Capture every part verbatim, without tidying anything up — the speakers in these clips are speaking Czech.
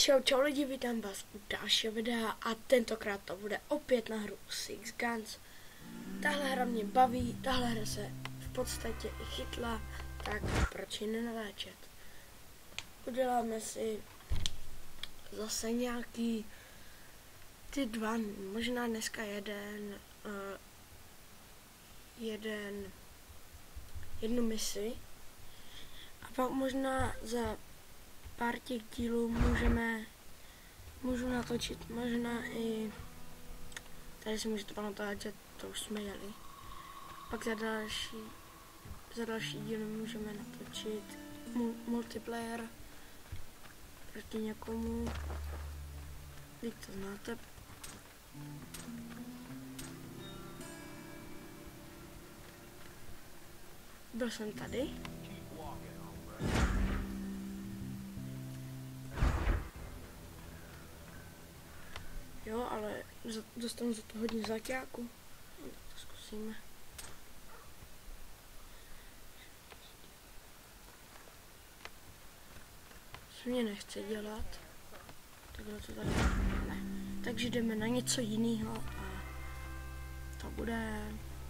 Čau, čau lidi, vítám vás u dalšího videa a tentokrát to bude opět na hru Six Guns. Tahle hra mě baví, tahle hra se v podstatě i chytla, tak proč ji nenaléčet. Uděláme si zase nějaký ty dva, možná dneska jeden, uh, jeden, jednu misi a pak možná za pár těch dílů můžeme, můžu natočit možná i, tady si můžete pamatovat, že to už jsme jeli. Pak za další, za další díl můžeme natočit mu, multiplayer proti někomu, když to znáte. Byl jsem tady. Jo, ale dostanu za to hodně záťáku. No, tak to zkusíme. Co mě nechce dělat. Takhle to tady ne. Takže jdeme na něco jiného a to bude...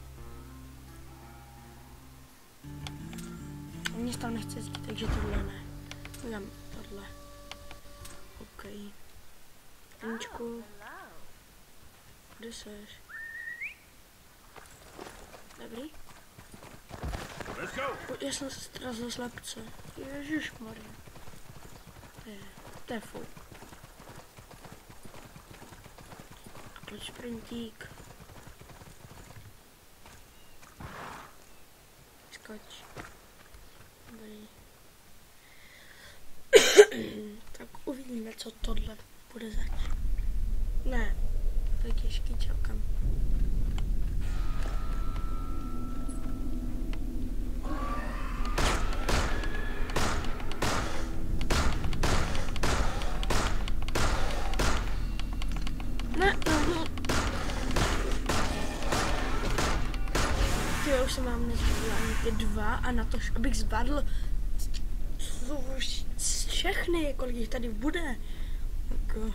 Mně tam nechce jezdit, takže tohle ne. Udělám tohle. OK. Aničku. Kde seš? Dobrý? Já jsem se strazil slepce. Ježišmarja. To je, to je fuj. A proč sprintík? Skoč. Dobrý. Tak uvidíme, co tohle bude zač. Ne, to je těžký, čelkám. Ne, no, no. Ty, já už se mám nezvládl ani ty dva a na to, abych zvládl všechny, kolik jich tady bude. Tak,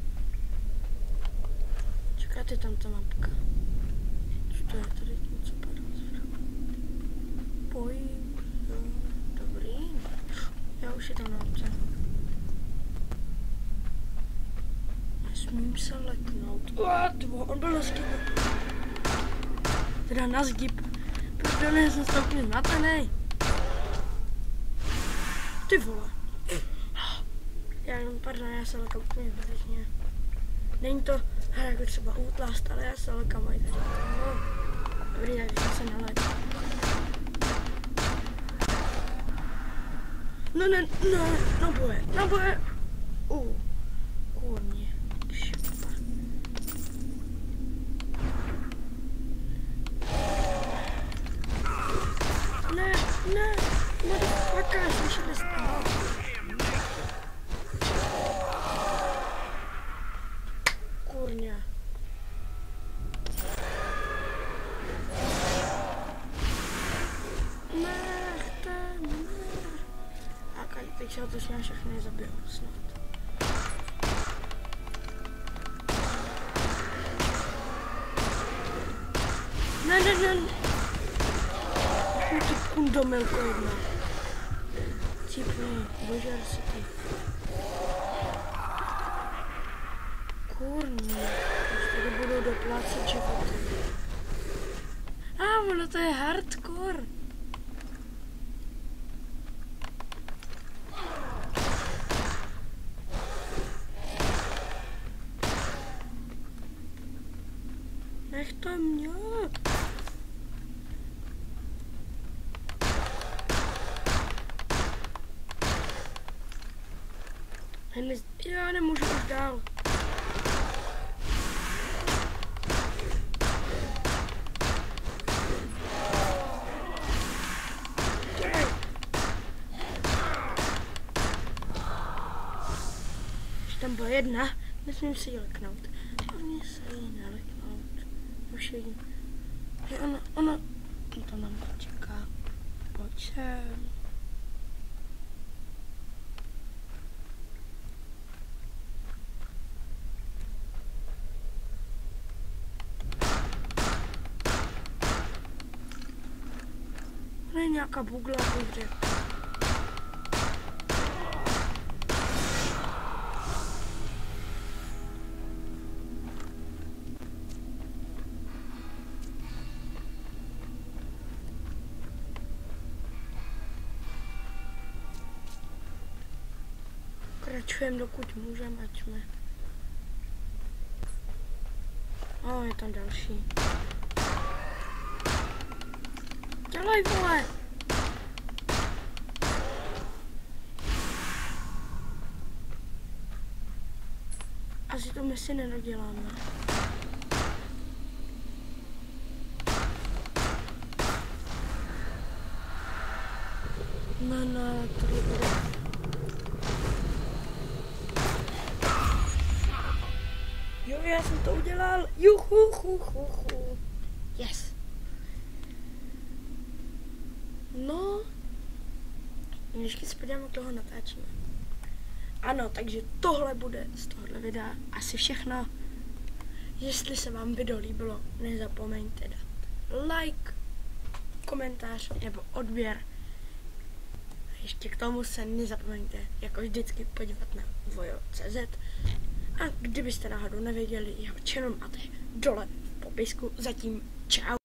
čekáte, tam ta mapka. Co to je tady, něco padá zvrchu. Pojím, jo, dobrý. Já už je tam na mapce. Nesmím se leknout. Uá, tvo, on byl na zdibu. Teda na zdib. Protože ne, jsem se úplně zmatenej. Ty vole. Já jenom, pardon, já se lekám úplně zbytečně. Není to hra jako třeba Outlast, ale já se lekám aj tady. No. Dobrý, takže se nalek. No ne, no, no boje, no boje. Uh, kurně. Šupa. Ne, ne, motherfucker, slyšeli jste ho. Kurňa. Nechte, ne. A teď se to jsme všechny zabijou snad. Ne, ne, ne. Ty kundomilko jedna. Cipni, božer si ty. Kurně, už tady budou doplácet životy. A ah, ono to je hardcore. Nech to mě. Já nemůžu už dál. Tam byla jedna, nesmím si ji leknout. Hlavně se jí neleknout. Už je jí. Je ona, ona, to nám čeká. Pojď sem. To je nějaká bugla v hře. Kračujeme, dokud můžeme, ať jsme. O, je tam další. Dělej, vole! Asi to misi nedoděláme. No, no, tady bude. Jo, já jsem to udělal. Juhu, hu, hu, hu. Yes. No. Ještě se podíváme, jak toho natáčíme. Ano, takže tohle bude z tohohle videa asi všechno. Jestli se vám video líbilo, nezapomeňte dát like, komentář nebo odběr. A ještě k tomu se nezapomeňte, jako vždycky, podívat na vojo tečka cé zet. A kdybyste náhodou nevěděli, jeho channel máte dole v popisku. Zatím čau.